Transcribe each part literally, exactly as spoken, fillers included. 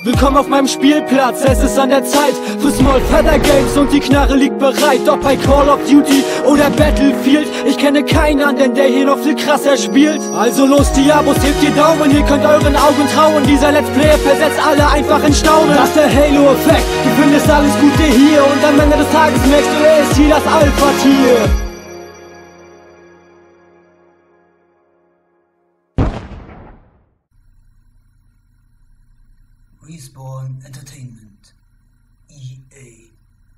Willkommen auf meinem Spielplatz, es ist an der Zeit für Small Feather Games und die Knarre liegt bereit. Ob bei Call of Duty oder Battlefield, ich kenne keinen anderen, der hier noch viel krasser spielt. Also los, die Abos, hebt die Daumen, ihr könnt euren Augen trauen. Dieser Let's Player versetzt alle einfach in Staunen. Das ist der Halo-Effekt, du findest alles Gute hier und am Ende des Tages merkst du, er ist hier das Alpha-Tier. Respawn Entertainment, E A.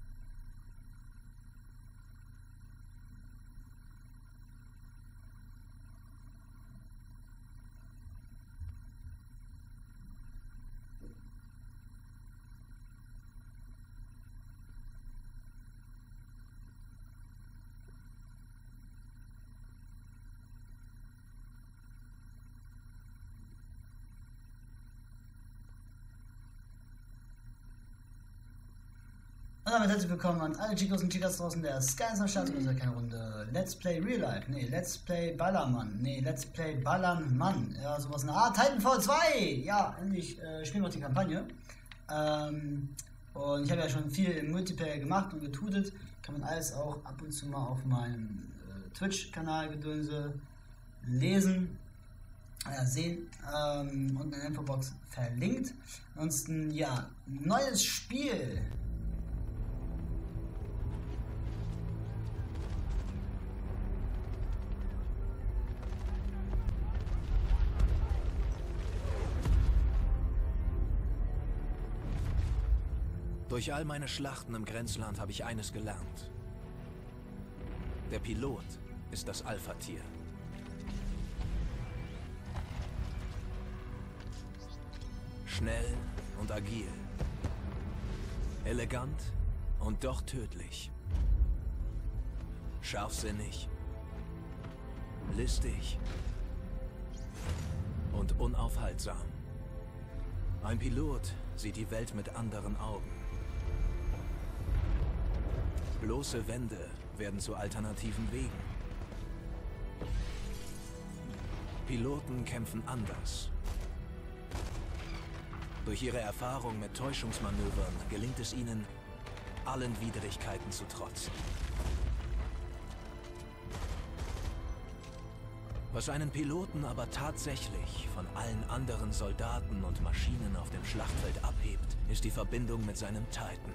Und damit herzlich willkommen an alle Chicos und Chicas draußen, der Sky ist am Start und das ist ja keine Runde Let's Play Real Life, nee, Let's Play Ballermann, nee, Let's Play Ballernmann, ja, sowas in der Art, Titanfall zwei, ja, endlich äh, spielen wir auch die Kampagne, ähm, und ich habe ja schon viel im Multiplayer gemacht und getutet, kann man alles auch ab und zu mal auf meinem äh, Twitch-Kanal Gedönse lesen, ja, sehen, ähm, und in der Infobox verlinkt. Ansonsten, ja, neues Spiel. Durch all meine Schlachten im Grenzland habe ich eines gelernt. Der Pilot ist das Alpha-Tier. Schnell und agil. Elegant und doch tödlich. Scharfsinnig. Listig. Und unaufhaltsam. Ein Pilot sieht die Welt mit anderen Augen. Bloße Wände werden zu alternativen Wegen. Piloten kämpfen anders. Durch ihre Erfahrung mit Täuschungsmanövern gelingt es ihnen, allen Widrigkeiten zu trotzen. Was einen Piloten aber tatsächlich von allen anderen Soldaten und Maschinen auf dem Schlachtfeld abhebt, ist die Verbindung mit seinem Titan.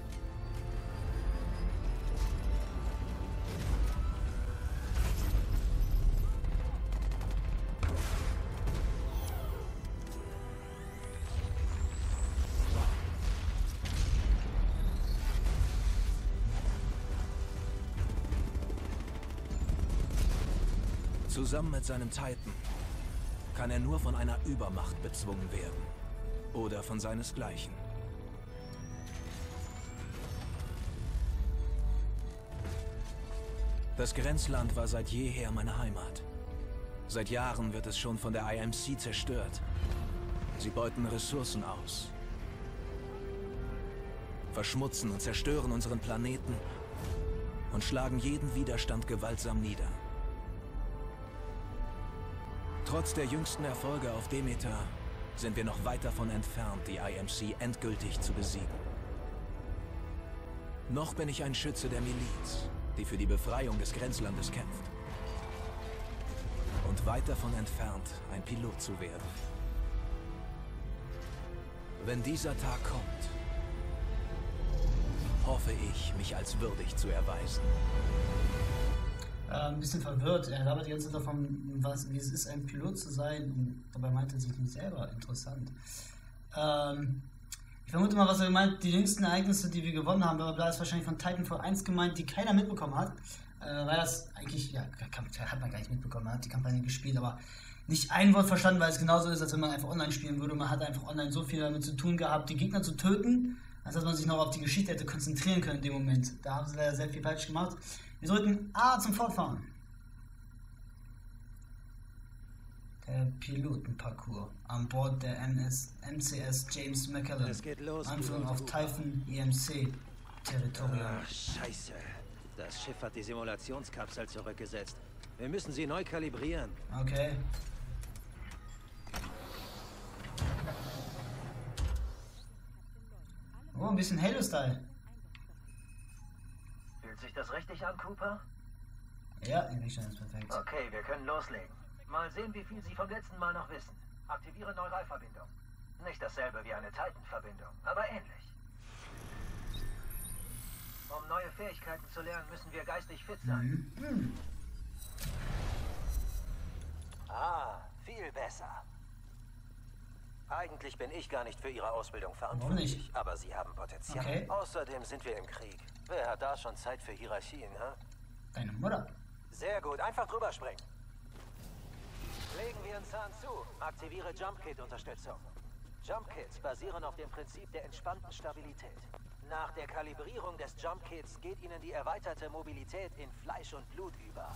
Zusammen mit seinem Titan kann er nur von einer Übermacht bezwungen werden oder von seinesgleichen. Das Grenzland war seit jeher meine Heimat. Seit Jahren wird es schon von der I M C zerstört. Sie beuten Ressourcen aus, verschmutzen und zerstören unseren Planeten und schlagen jeden Widerstand gewaltsam nieder. Trotz der jüngsten Erfolge auf Demeter sind wir noch weit davon entfernt, die I M C endgültig zu besiegen. Noch bin ich ein Schütze der Miliz, die für die Befreiung des Grenzlandes kämpft. Und weit davon entfernt, ein Pilot zu werden. Wenn dieser Tag kommt, hoffe ich, mich als würdig zu erweisen. Äh, ein bisschen verwirrt. Er labert die ganze Zeit davon, was, wie es ist, ein Pilot zu sein. Und dabei meint er sich nicht selber. Interessant. Ähm, ich vermute mal, was er gemeint, die jüngsten Ereignisse, die wir gewonnen haben, bla bla, ist wahrscheinlich von Titanfall eins gemeint, die keiner mitbekommen hat. Äh, weil das eigentlich, ja, hat man gar nicht mitbekommen. Man hat die Kampagne gespielt, aber nicht ein Wort verstanden, weil es genauso ist, als wenn man einfach online spielen würde. Man hat einfach online so viel damit zu tun gehabt, die Gegner zu töten, als dass man sich noch auf die Geschichte hätte konzentrieren können in dem Moment. Da haben sie leider sehr viel falsch gemacht. Wir drücken A zum Fortfahren. Der Pilotenparcours an Bord der M C S James McCallum. Anführung auf Typhon E M C Territorium. Ach, Scheiße. Das Schiff hat die Simulationskapsel zurückgesetzt. Wir müssen sie neu kalibrieren. Okay. Oh, ein bisschen Halo-Style. Fühlt sich das richtig an, Cooper? Ja, die Richtung ist perfekt. Okay, wir können loslegen. Mal sehen, wie viel Sie vom letzten Mal noch wissen. Aktiviere Neuralverbindung. Nicht dasselbe wie eine Titan-Verbindung, aber ähnlich. Um neue Fähigkeiten zu lernen, müssen wir geistig fit sein. Mhm. Mhm. Ah, viel besser. Eigentlich bin ich gar nicht für Ihre Ausbildung Warum verantwortlich, nicht? aber Sie haben Potenzial. Okay. Außerdem sind wir im Krieg. Wer hat da schon Zeit für Hierarchien, hä? Deine Mutter. Sehr gut, einfach drüber springen. Legen wir einen Zahn zu. Aktiviere Jump-Kit-Unterstützung. Jump-Kits basieren auf dem Prinzip der entspannten Stabilität. Nach der Kalibrierung des Jump-Kits geht Ihnen die erweiterte Mobilität in Fleisch und Blut über.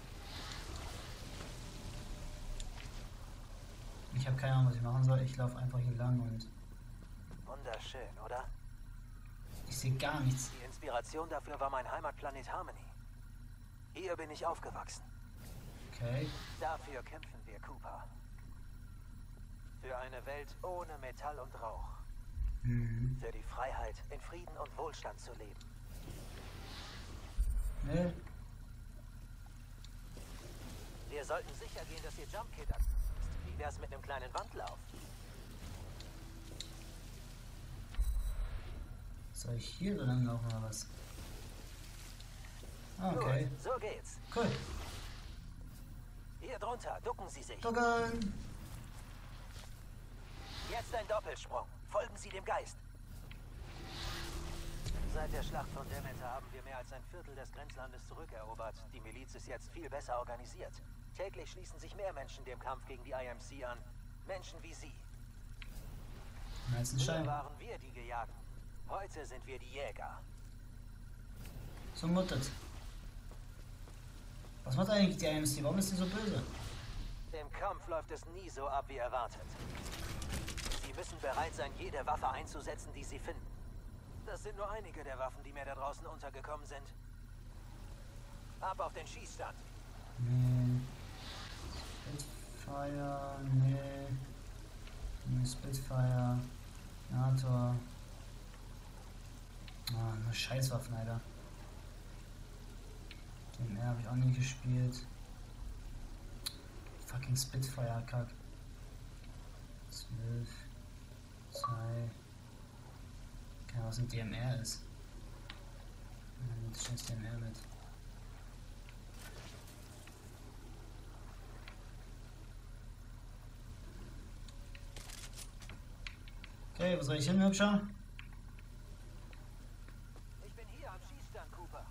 Ich habe keine Ahnung, was ich machen soll. Ich laufe einfach hier lang und Wunderschön, oder? ich sehe gar nichts. Die Inspiration dafür war mein Heimatplanet Harmony. Hier bin ich aufgewachsen. Okay. Dafür kämpfen wir, Cooper. Für eine Welt ohne Metall und Rauch. Mhm. Für die Freiheit, in Frieden und Wohlstand zu leben. Ne? Wir sollten sicher gehen, dass ihr Jump-Kit aktiv ist. Wie wär's mit einem kleinen Wandlauf? Soll ich hier so lang laufen oder was? Ah, okay. Gut, so geht's. Cool. Hier drunter, ducken Sie sich. Ducken. Jetzt ein Doppelsprung. Folgen Sie dem Geist. Seit der Schlacht von Demeter haben wir mehr als ein Viertel des Grenzlandes zurückerobert. Die Miliz ist jetzt viel besser organisiert. Täglich schließen sich mehr Menschen dem Kampf gegen die I M C an. Menschen wie Sie. Nice ein Früher Stein. waren wir die Gejagten. Heute sind wir die Jäger. So muttet. Was macht eigentlich die I M C? Warum ist die so böse? Im Kampf läuft es nie so ab wie erwartet. Sie müssen bereit sein, jede Waffe einzusetzen, die Sie finden. Das sind nur einige der Waffen, die mir da draußen untergekommen sind. Ab auf den Schießstand. Nee. Spitfire, nee. Nee, Spitfire. Nator. Ah, nur Scheißwaffen, Alter. D M R habe ich auch nie gespielt. Fucking Spitfire, kack. zwölf. zwei. Keine Ahnung, was ein D M R ist. Jetzt steht D M R mit. Okay, wo soll ich hin, Hübscher? Ich bin hier am Schießstand, Cooper.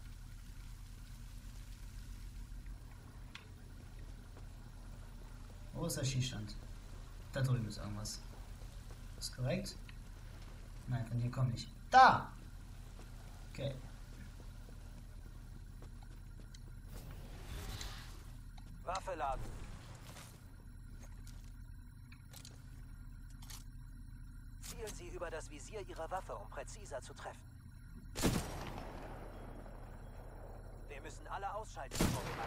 Wo ist der Schießstand? Da drüben ist irgendwas. Ist korrekt? Nein, von hier komme ich. Da! Okay. Waffe laden. Zielen Sie über das Visier Ihrer Waffe, um präziser zu treffen. Wir müssen alle ausschalten, bevor wir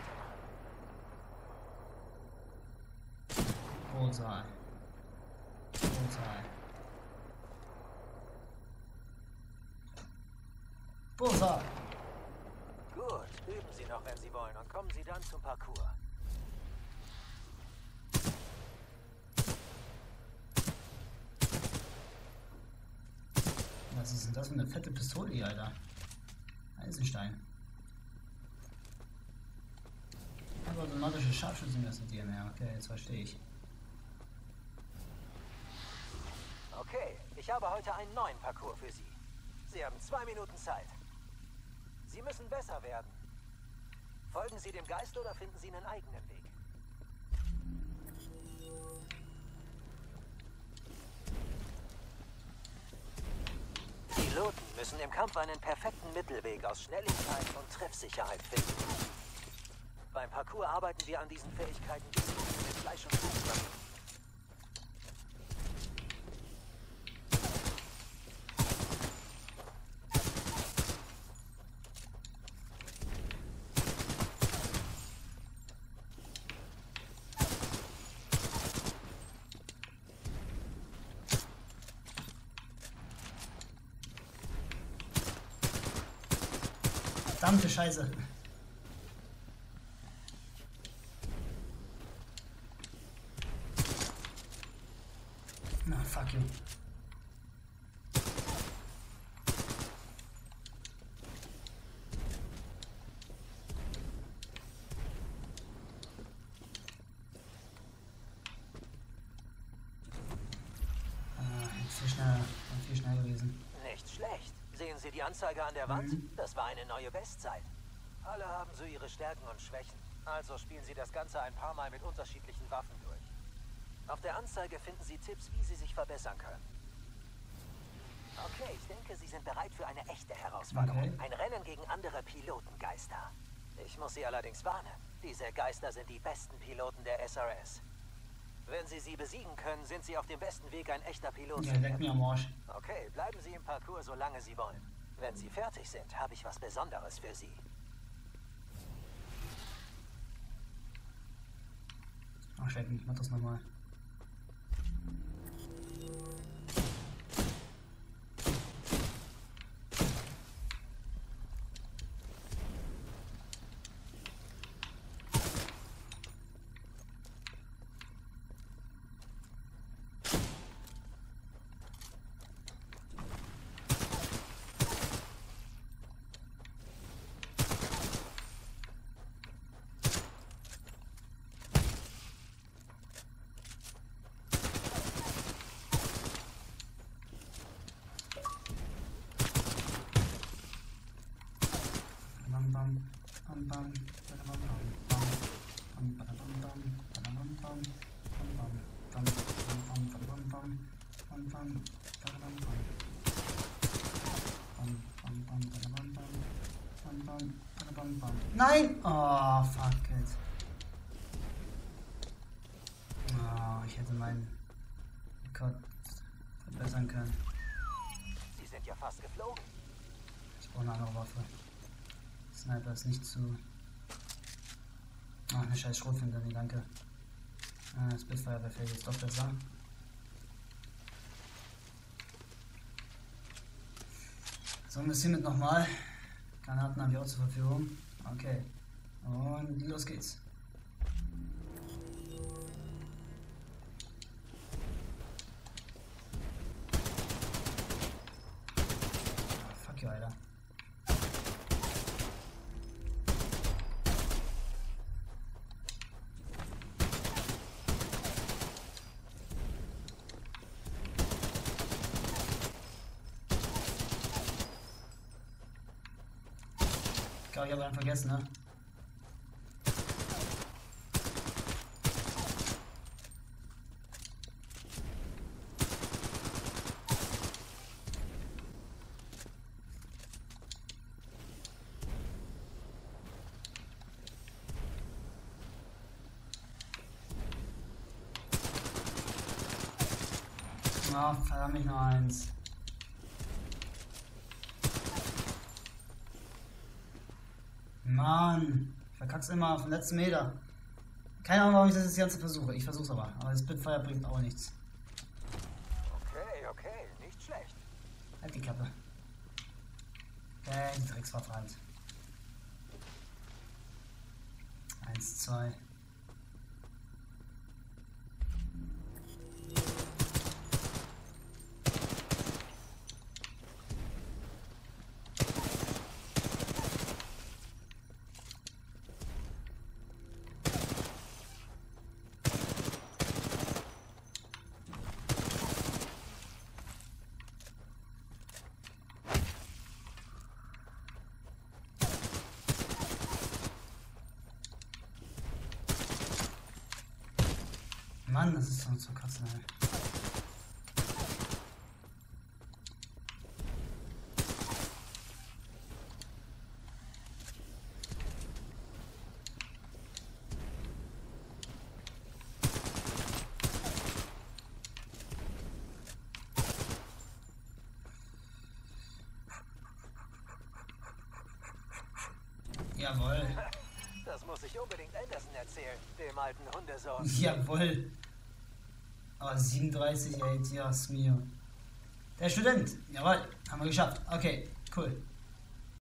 weitermachen. Bullseye. Bullseye. Bullseye. Gut, üben Sie noch, wenn Sie wollen, und kommen Sie dann zum Parcours. Was ist denn das für eine fette Pistole hier, Alter? Eisenstein. Also automatische Scharfschützenmesser D M R. Okay, jetzt verstehe ich. Okay, ich habe heute einen neuen Parcours für Sie. Sie haben zwei Minuten Zeit. Sie müssen besser werden. Folgen Sie dem Geist oder finden Sie einen eigenen Weg? Piloten müssen im Kampf einen perfekten Mittelweg aus Schnelligkeit und Treffsicherheit finden. Beim Parcours arbeiten wir an diesen Fähigkeiten, die Sie mit Fleisch und Blut machen. Verdammte Scheiße. Na, fuck you. Viel schneller, viel schneller gewesen. Nicht schlecht. Sehen Sie die Anzeige an der Wand? Mhm. Das war eine neue Bestzeit. Alle haben so ihre Stärken und Schwächen. Also spielen Sie das Ganze ein paar Mal mit unterschiedlichen Waffen durch. Auf der Anzeige finden Sie Tipps, wie Sie sich verbessern können. Okay, ich denke, Sie sind bereit für eine echte Herausforderung. Okay. Ein Rennen gegen andere Pilotengeister. Ich muss Sie allerdings warnen. Diese Geister sind die besten Piloten der S R S. Wenn Sie sie besiegen können, sind Sie auf dem besten Weg, ein echter Pilot Ja, zu leck mir werden. am Arsch. Okay, bleiben Sie im Parcours, solange Sie wollen. Wenn Sie fertig sind, habe ich was Besonderes für Sie. Ach, schrecken, ich mach das nochmal. Nein! Oh, fuck it. Oh, ich hätte meinen Code verbessern können. Sie sind ja fast geflogen. Ich brauche eine andere Waffe. Sniper ist nicht zu... Ach, eine scheiß Schrotflinte, nee, danke. Ah, Spitfire wäre jetzt doch besser. So, ein bisschen mit nochmal. Granaten habe ich auch zur Verfügung. Okay. Und los geht's. Fuck you, Alter. Ich glaube, ich habe einen vergessen, ne? Oh, verdammt, nicht nur eins. Mann, ich verkack's immer auf den letzten Meter. Keine Ahnung, warum ich das jetzt Ganze versuche. Ich versuch's aber. Aber das Spitfire bringt auch nichts. Okay, okay, nicht schlecht. Halt die Klappe. Okay, die Dreckswaffe halt. Eins, zwei. Mann, das ist so zu kotzen, ey. Jawohl. Das muss ich unbedingt Anderson erzählen, dem alten Hundesohn. Jawohl. Aber siebenunddreißig, ey, Dios mio. Der Student. Jawohl, haben wir geschafft. Okay, cool.